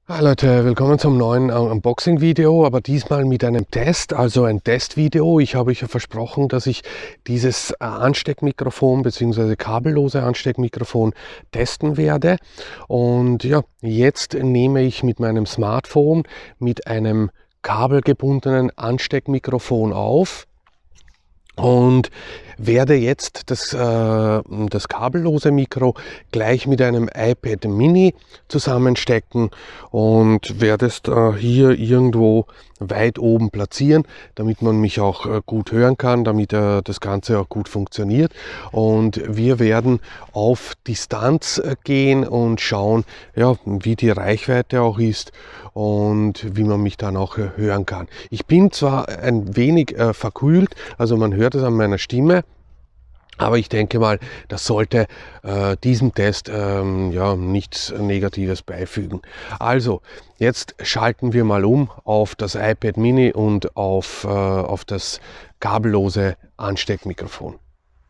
Hi Leute, willkommen zum neuen Unboxing-Video, aber diesmal mit einem Test, also ein Testvideo. Ich habe euch ja versprochen, dass ich dieses Ansteckmikrofon bzw. kabellose Ansteckmikrofon testen werde. Und ja, jetzt nehme ich mit meinem Smartphone mit einem kabelgebundenen Ansteckmikrofon auf und werde jetzt das kabellose Mikro gleich mit einem iPad Mini zusammenstecken und werde es hier irgendwo weit oben platzieren, damit man mich auch gut hören kann, damit das Ganze auch gut funktioniert. Und wir werden auf Distanz gehen und schauen, ja, wie die Reichweite auch ist und wie man mich dann auch hören kann. Ich bin zwar ein wenig verkühlt, also man hört es an meiner Stimme, aber ich denke mal, das sollte diesem Test ja, nichts Negatives beifügen. Also, jetzt schalten wir mal um auf das iPad Mini und auf das kabellose Ansteckmikrofon.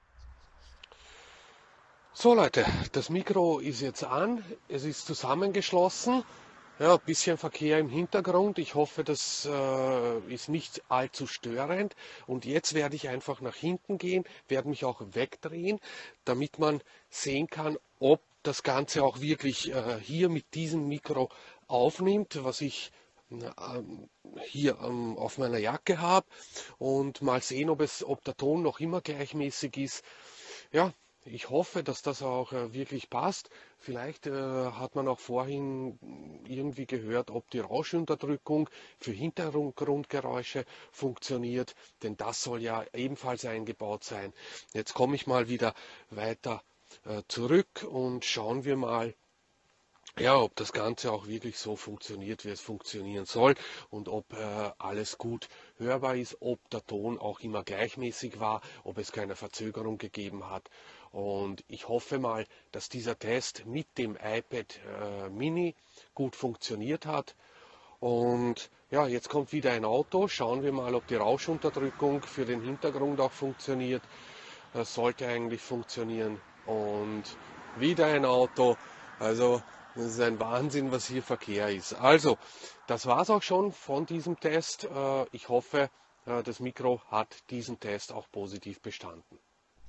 So Leute, das Mikro ist jetzt an, es ist zusammengeschlossen. Ja, ein bisschen Verkehr im Hintergrund. Ich hoffe, das ist nicht allzu störend. Und jetzt werde ich einfach nach hinten gehen, werde mich auch wegdrehen, damit man sehen kann, ob das Ganze auch wirklich hier mit diesem Mikro aufnimmt, was ich hier auf meiner Jacke habe. Und mal sehen, ob der Ton noch immer gleichmäßig ist. Ja. Ich hoffe, dass das auch wirklich passt. Vielleicht hat man auch vorhin irgendwie gehört, ob die Rauschunterdrückung für Hintergrundgeräusche funktioniert, denn das soll ja ebenfalls eingebaut sein. Jetzt komme ich mal wieder weiter zurück und schauen wir mal, ja, ob das Ganze auch wirklich so funktioniert, wie es funktionieren soll und ob alles gut hörbar ist, ob der Ton auch immer gleichmäßig war, ob es keine Verzögerung gegeben hat. Und ich hoffe mal, dass dieser Test mit dem iPad Mini gut funktioniert hat. Und ja, jetzt kommt wieder ein Auto. Schauen wir mal, ob die Rauschunterdrückung für den Hintergrund auch funktioniert. Das sollte eigentlich funktionieren. Und wieder ein Auto. Also das ist ein Wahnsinn, was hier Verkehr ist. Also, das war es auch schon von diesem Test. Ich hoffe, das Mikro hat diesen Test auch positiv bestanden.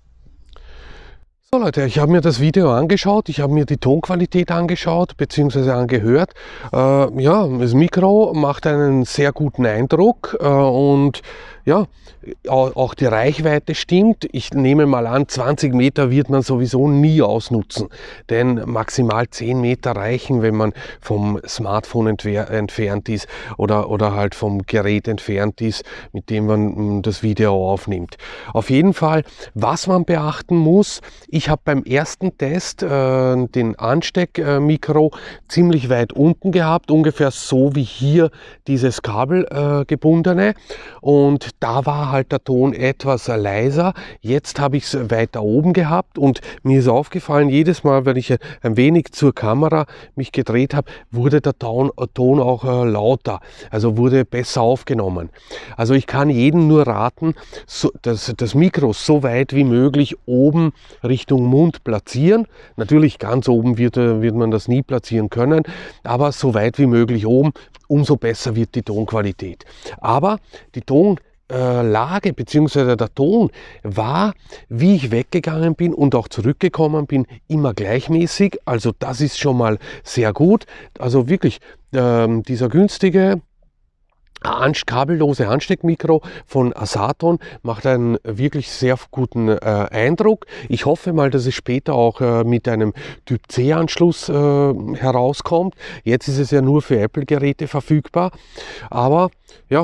So Leute, ich habe mir das Video angeschaut, ich habe mir die Tonqualität angeschaut bzw. angehört. Ja, das Mikro macht einen sehr guten Eindruck und ja, auch die Reichweite stimmt. Ich nehme mal an, 20 Meter wird man sowieso nie ausnutzen, denn maximal 10 Meter reichen, wenn man vom Smartphone entfernt ist oder halt vom Gerät entfernt ist, mit dem man das Video aufnimmt. Auf jeden Fall, was man beachten muss, ich habe beim ersten Test den Ansteckmikro ziemlich weit unten gehabt, ungefähr so wie hier dieses kabelgebundene, und da war halt der Ton etwas leiser. Jetzt habe ich es weiter oben gehabt und mir ist aufgefallen, jedes Mal, wenn ich ein wenig zur Kamera mich gedreht habe, wurde der Ton auch lauter, also wurde besser aufgenommen. Also ich kann jedem nur raten, das Mikro so weit wie möglich oben Richtung Mund platzieren. Natürlich ganz oben wird man das nie platzieren können, aber so weit wie möglich oben, umso besser wird die Tonqualität. Aber die Tonlage bzw. der Ton war, wie ich weggegangen bin und auch zurückgekommen bin, immer gleichmäßig. Also das ist schon mal sehr gut. Also wirklich dieser günstige kabellose Ansteckmikro von Asaton macht einen wirklich sehr guten Eindruck. Ich hoffe mal, dass es später auch mit einem Typ-C-Anschluss herauskommt. Jetzt ist es ja nur für Apple-Geräte verfügbar, aber ja,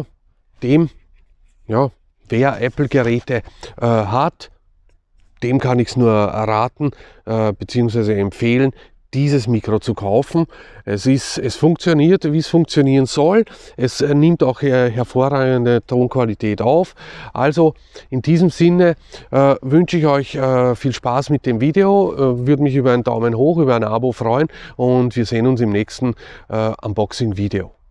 wer Apple-Geräte hat, dem kann ich es nur raten bzw. empfehlen, dieses Mikro zu kaufen. Es funktioniert, wie es funktionieren soll. Es nimmt auch hervorragende Tonqualität auf. Also in diesem Sinne wünsche ich euch viel Spaß mit dem Video. Würde mich über einen Daumen hoch, über ein Abo freuen und wir sehen uns im nächsten Unboxing-Video.